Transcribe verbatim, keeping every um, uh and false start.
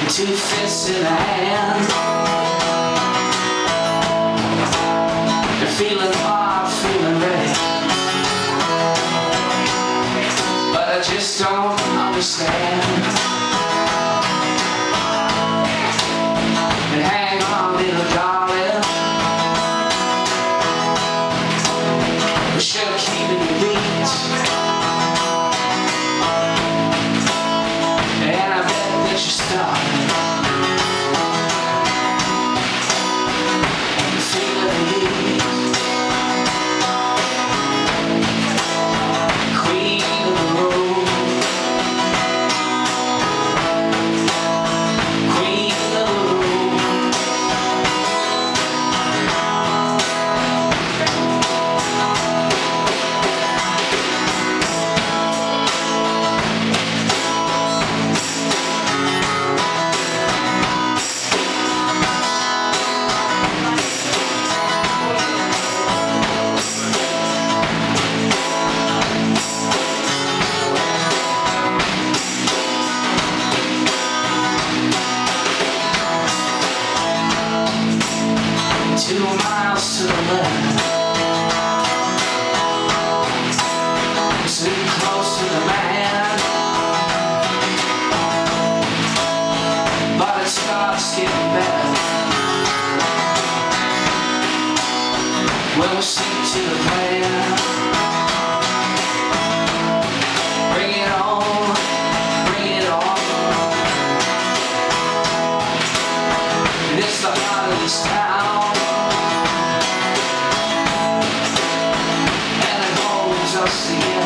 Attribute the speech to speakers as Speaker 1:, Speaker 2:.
Speaker 1: Two fists in a hand. You're feeling hard, feeling ready, but I just don't understand. And hang on, little darling, we're sure keeping you beat. And I bet that you're starting. Two miles to the left, sitting close to the man, but it starts getting better when we stick to the plan. Bring it on, bring it on. It's the heart of this town. See